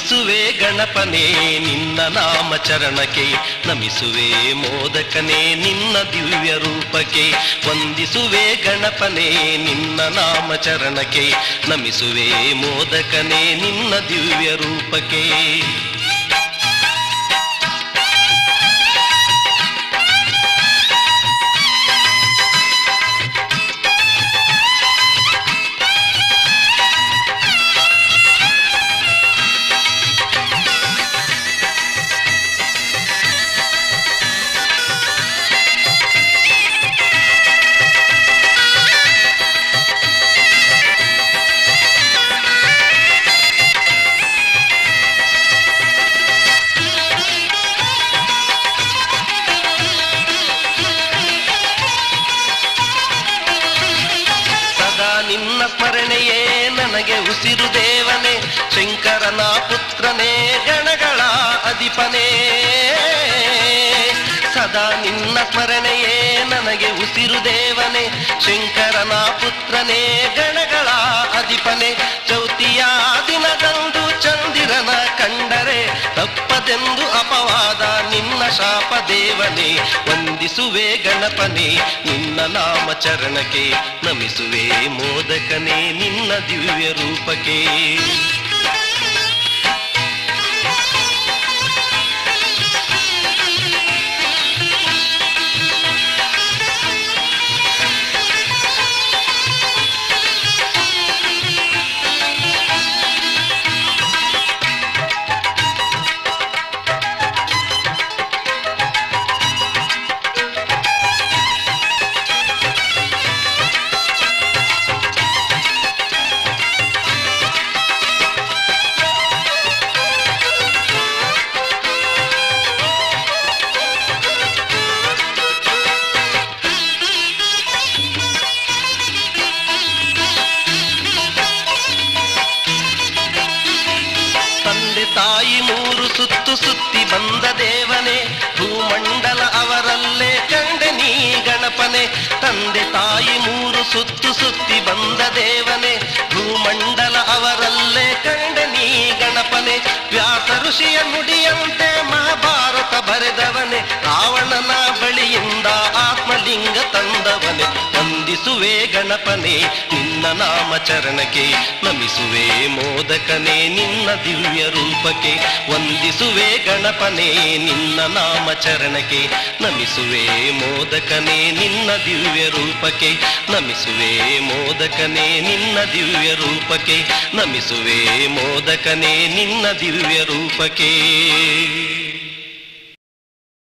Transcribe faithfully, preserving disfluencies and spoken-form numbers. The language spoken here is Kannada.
ವಂದಿಸುವೆ ಗಣಪನೇ ನಿನ್ನ ನಾಮಚರಣಕ್ಕೆ, ನಮಿಸುವೆ ಮೋದಕನೇ ನಿನ್ನ ದಿವ್ಯ ರೂಪಕ್ಕೆ. ವಂದಿಸುವೆ ಗಣಪನೇ ನಿನ್ನ ನಾಮಚರಣಕ್ಕೆ, ನಮಿಸುವೆ ಮೋದಕನೇ ನಿನ್ನ ದಿವ್ಯ ರೂಪಕ್ಕೆ. ಸ್ಮರಣೆಯೇ ನನಗೆ ಉಸಿರು ದೇವನೇ, ಶಂಕರನ ಪುತ್ರನೇ ಗಣಗಳ ಅಧಿಪನೇ. ಸದಾ ನಿನ್ನ ಸ್ಮರಣೆಯೇ ನನಗೆ ಉಸಿರು ದೇವನೇ, ಶಂಕರನ ಪುತ್ರನೇ ಗಣಗಳ ಅಧಿಪನೇ. ಚೌತಿಯ ದಿನದಂದು ಚಂದಿರನ ಕಂಡರೆ ತಪ್ಪದೆಂದು ಅಪವಾದ ನಿನ್ನ ಶಾಪ ದೇವನೇ. ವಂದಿಸುವೆ ಗಣಪನೇ ನಿನ್ನ ನಾಮಚರಣಕ್ಕೆ, ನಮಿಸುವೆ ಮೋದಕನೇ ನಿನ್ನ ದಿವ್ಯ ರೂಪಕ್ಕೆ. ತಾಯಿ ಮೂರು ಸುತ್ತು ಸುತ್ತಿ ಬಂದ ದೇವನೇ, ಭೂಮಂಡಲ ಅವರಲ್ಲೇ ಕಂಡೆ ನೀ ಗಣಪನೆ. ತಂದೆ ತಾಯಿ ಮೂರು ಸುತ್ತು ಸುತ್ತಿ ಬಂದ ದೇವನೇ, ಭೂಮಂಡಲ ಅವರಲ್ಲೇ ಕಂಡೆ ನೀ ಗಣಪನೆ. ವ್ಯಾಸ ಋಷಿಯ ನುಡಿಯಂತೆ ಮಹಾಭಾರತ ಬರೆದವನೇ, ರಾವಣನ ಬಳಿಯಿಂದ ಆತ್ಮಲಿಂಗ ತಂದವನೇ. ವಂದಿಸುವೆ ಗಣಪನೇ ನಿನ್ನ ನಾಮಚರಣಕ್ಕೆ, ನಮಿಸುವೆ ಮೋದಕನೇ ನಿನ್ನ ದಿವ್ಯ ರೂಪಕ್ಕೆ. ವಂದಿಸುವೆ ಗಣಪನೇ ನಿನ್ನ ನಾಮಚರಣಕ್ಕೆ, ನಮಿಸುವೆ ಮೋದಕನೇ ನಿನ್ನ ದಿವ್ಯ ರೂಪಕ್ಕೆ. ನಮಿಸುವೆ ಮೋದಕನೇ ನಿನ್ನ ದಿವ್ಯ ರೂಪಕ್ಕೆ, ನಮಿಸುವೆ ಮೋದಕನೇ ನಿನ್ನ ದಿವ್ಯ ರೂಪಕ್ಕೆ.